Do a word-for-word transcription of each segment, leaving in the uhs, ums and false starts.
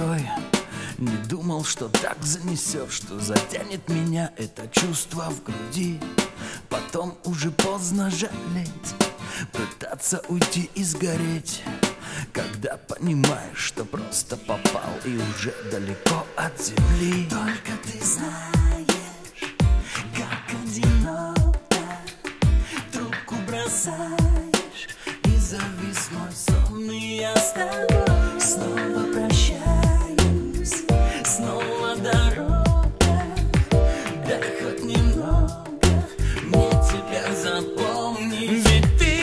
такой. Не думал, что так занесет, что затянет меня это чувство в груди. Потом уже поздно жалеть, пытаться уйти и сгореть, когда понимаешь, что просто попал и уже далеко от земли. Только ты знаешь, как одиноко, трубку бросаешь, и завис мой сон, и я с тобой снова прощаюсь, снова дорога. Дай хоть немного мне тебя запомнить. Ведь ты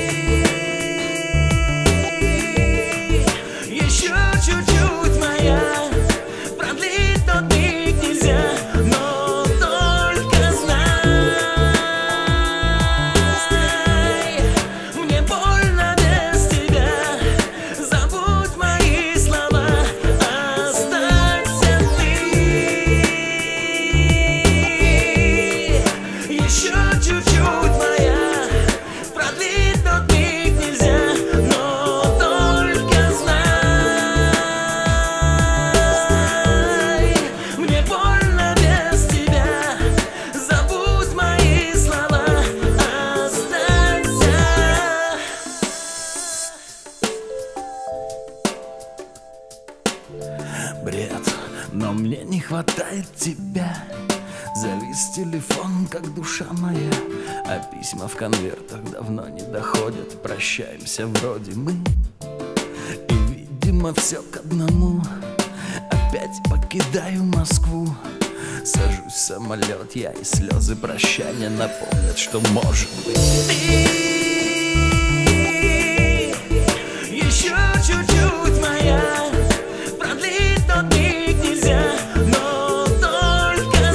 еще чуть-чуть моя, продлить тот миг нельзя, но только знай, мне больно без тебя. Забудь мои слова, останься ты. Еще чуть-чуть моя, продлить тот миг нельзя, но только знай, мне больно без тебя. Забудь мои слова, останься. бред, но мне не хватает тебя. Завис телефон, как душа моя, а письма в конвертах давно не доходят. Прощаемся вроде мы, и видимо все к одному. Опять покидаю Москву, сажусь в самолет я, и слезы прощания напомнят, что может быть Ты еще чуть-чуть моя, продлить тот миг нельзя, но только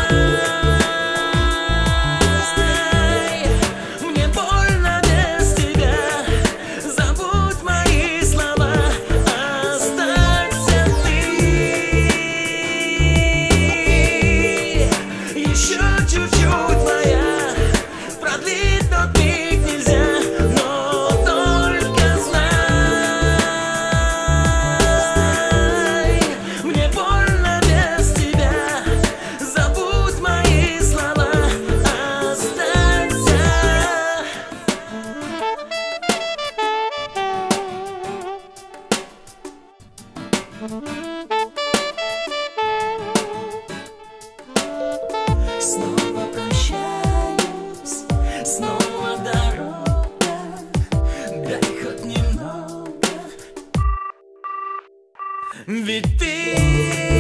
знай, мне больно без тебя. Забудь мои слова, останься ты. Еще чуть-чуть моя, продлить тот миг нельзя, но только знай, мне больно без тебя. Забудь мои слова, останься. Снова прощаюсь, снова дорога. дай хоть немного. Ведь ты